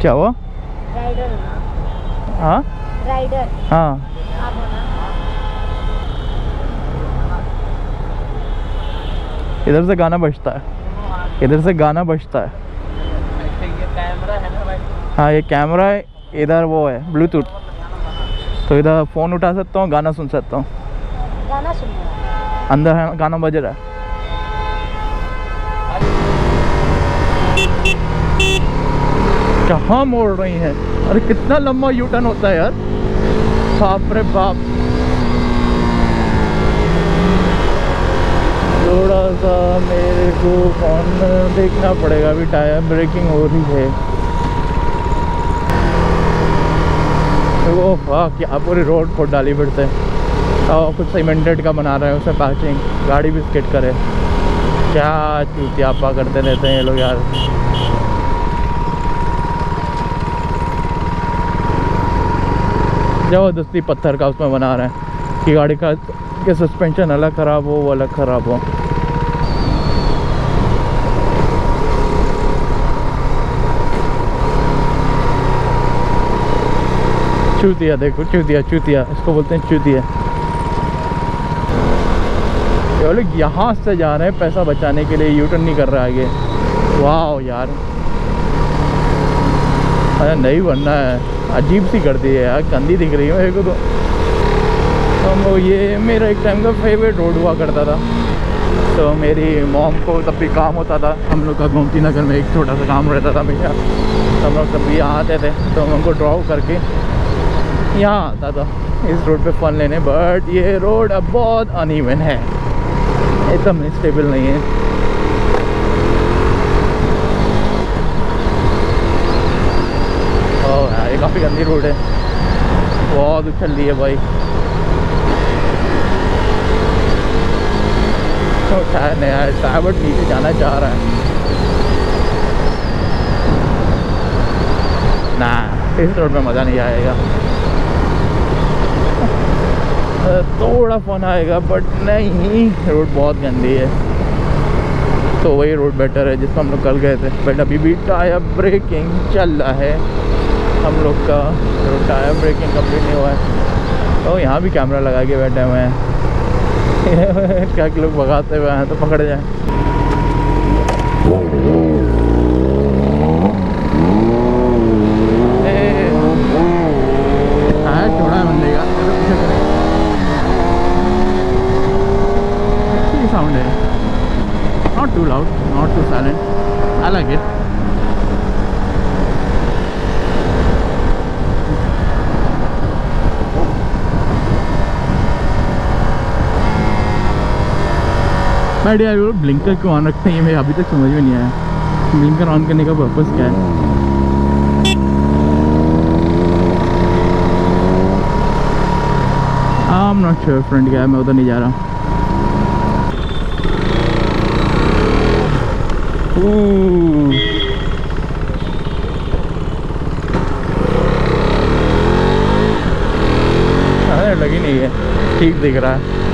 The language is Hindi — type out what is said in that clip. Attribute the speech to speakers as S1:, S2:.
S1: क्या हुआ?
S2: राइडर।
S1: हाँ
S2: राइडर।
S1: हाँ।
S2: आप हो ना?
S1: इधर से गाना बजता है, इधर से गाना बजता है।
S3: ये कैमरा है ना भाई?
S1: हाँ ये कैमरा है, इधर वो है ब्लूटूथ, तो इधर फ़ोन उठा सकता हूँ, गाना सुन सकता हूँ।
S2: गाना सुनना
S1: अंदर है गाना बज रहा है। कहाँ मोड़ रही है? अरे कितना लंबा यू टर्न होता है यार, बाप रे बाप। थोड़ा सा मेरे को फोन देखना पड़ेगा, अभी टायर ब्रेकिंग हो रही है। वो वाह, क्या पूरी रोड खोद डाली फिर से। और कुछ सीमेंटेड का बना रहे हैं उसे पैचिंग, गाड़ी भी स्किड करे। क्या चूतियापा करते रहते हैं ये लोग यार। ज़बरदस्ती पत्थर का उसमें बना रहे हैं कि गाड़ी का के सस्पेंशन अलग ख़राब हो, वो अलग ख़राब हो। चूतिया देखो, चूतिया चूतिया इसको बोलते हैं, चूतिया। ये लोग यहाँ से जा रहे हैं पैसा बचाने के लिए, यू टर्न नहीं कर रहा आगे। वाह यार, अरे नहीं बनना है, अजीब सी कर दी है यार, गंदी दिख रही है मेरे को तो। तो ये मेरा एक टाइम का फेवरेट रोड हुआ करता था। तो मेरी मॉम को तब भी काम होता था, हम लोग का गोमती नगर में एक छोटा सा काम रहता था भैया, तो हम लोग तब भी यहाँ आते थे, तो हम उनको ड्रॉप करके यहाँ आता था इस रोड पे फ़न लेने। बट ये रोड अब बहुत अनइवन है, एकदम स्टेबल नहीं है। ओह यार, ये काफ़ी गंदी रोड है, बहुत उछल रही है भाई। तो टायर नया है, ड्राइवर नीचे जाना चाह रहा है ना, इस रोड में मज़ा नहीं आएगा। थोड़ा फन आएगा बट नहीं, रोड बहुत गंदी है। तो वही रोड बेटर है जिसमें हम लोग कल गए थे। बट अभी भी टायर ब्रेकिंग चल रहा है हम लोग का, तो टायर ब्रेकिंग कंप्लीट नहीं हुआ है। तो यहाँ भी कैमरा लगा के बैठे हुए हैं क्या कि लोग भगाते हुए हैं तो पकड़ जाए। टायर छोड़ा है बंदे का, साउंड है, not too loud, not too silent, I like it. But यार वो ब्लिंकर क्यों ऑन रखते हैं ये मेरे अभी तक समझ में नहीं आया। ब्लिंकर ऑन करने का पर्पस क्या है? I am not sure friend, क्या है, मैं उधर नहीं जा रहा। लगी नहीं है, ठीक दिख रहा है।